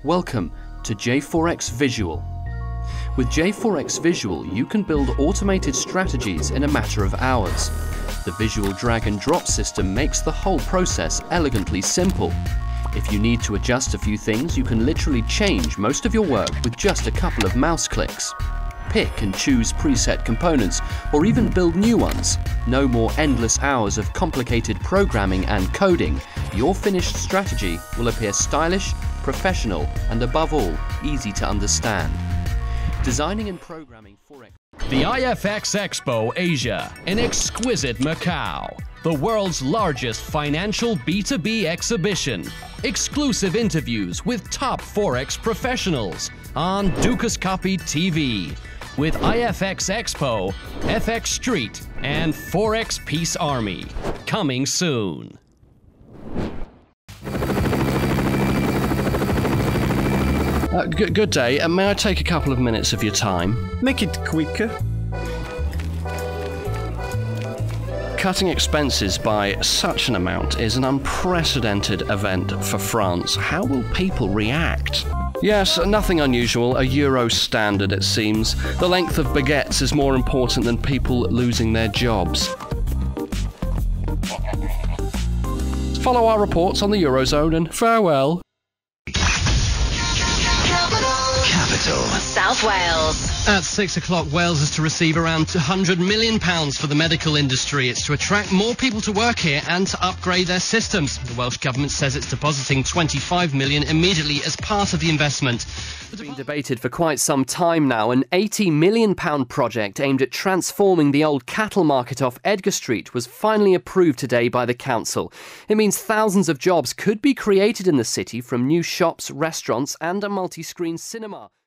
Welcome to J4X Visual. With J4X Visual, you can build automated strategies in a matter of hours. The visual drag and drop system makes the whole process elegantly simple. If you need to adjust a few things, you can literally change most of your work with just a couple of mouse clicks. Pick and choose preset components, or even build new ones. No more endless hours of complicated programming and coding. Your finished strategy will appear stylish, professional, and above all, easy to understand. Designing and programming Forex. The IFX Expo Asia in exquisite Macau, the world's largest financial B2B exhibition. Exclusive interviews with top Forex professionals on Dukas Copy TV. With IFX Expo, FX Street, and Forex Peace Army. Coming soon. Good day. May I take a couple of minutes of your time? Make it quicker. Cutting expenses by such an amount is an unprecedented event for France. How will people react? Yes, nothing unusual, a Euro standard it seems. The length of baguettes is more important than people losing their jobs. Follow our reports on the Eurozone and farewell. Capital. South Wales. At 6 o'clock, Wales is to receive around £200 million for the medical industry. It's to attract more people to work here and to upgrade their systems. The Welsh Government says it's depositing £25 million immediately as part of the investment. It's been debated for quite some time now. An £80 million project aimed at transforming the old cattle market off Edgar Street was finally approved today by the council. It means thousands of jobs could be created in the city from new shops, restaurants and a multi-screen cinema.